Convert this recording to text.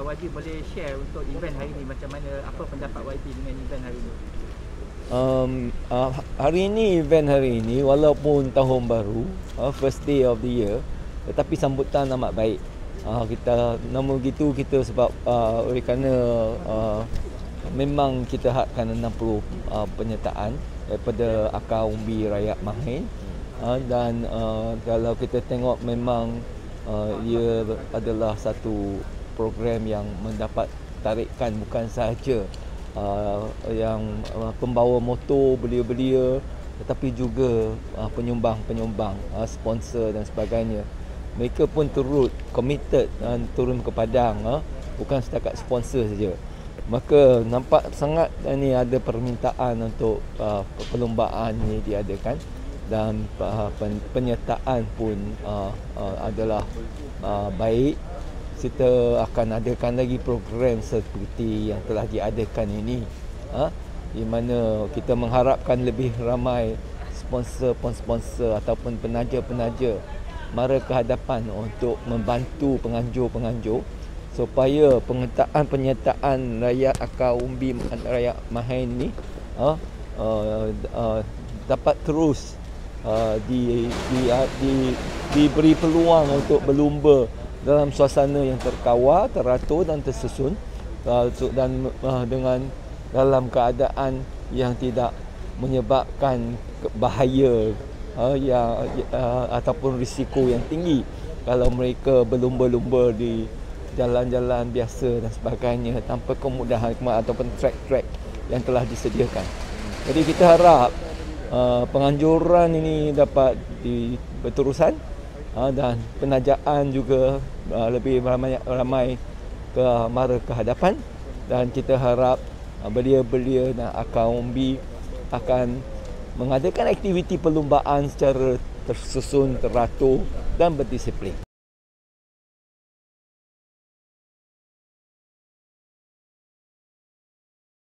YB boleh share untuk event hari ini, macam mana, apa pendapat YB dengan event hari ini? Hari ini, event hari ini, walaupun tahun baru, first day of the year, tetapi sambutan amat baik. Kita nama gitu kita sebab oleh kerana memang kita hadkan 60 penyertaan daripada akar umbi rakyat Mahim. Dan kalau kita tengok memang ia adalah satu program yang mendapat tarikan bukan sahaja yang pembawa motor belia-belia, tetapi juga penyumbang-penyumbang, sponsor dan sebagainya. Mereka pun turut committed turun ke padang, bukan setakat sponsor saja. Maka nampak sangat ini ada permintaan untuk perlombaan ini diadakan, dan penyertaan pun adalah baik. Kita akan adakan lagi program seperti yang telah diadakan ini, di mana kita mengharapkan lebih ramai sponsor ataupun penaja-penaja mara ke hadapan untuk membantu penganjur-penganjur supaya penyertaan rakyat akar umbi rakyat Mahim ini dapat terus diberi peluang untuk berlumba dalam suasana yang terkawal, teratur dan tersusun, dan dengan dalam keadaan yang tidak menyebabkan bahaya ataupun risiko yang tinggi kalau mereka berlumba-lumba di jalan-jalan biasa dan sebagainya tanpa kemudahan ataupun track-track yang telah disediakan. Jadi kita harap penganjuran ini dapat berterusan, dan penajaan juga lebih ramai mara ke hadapan, dan kita harap belia-belia dan akar umbi akan mengadakan aktiviti perlumbaan secara tersusun, teratur dan berdisiplin.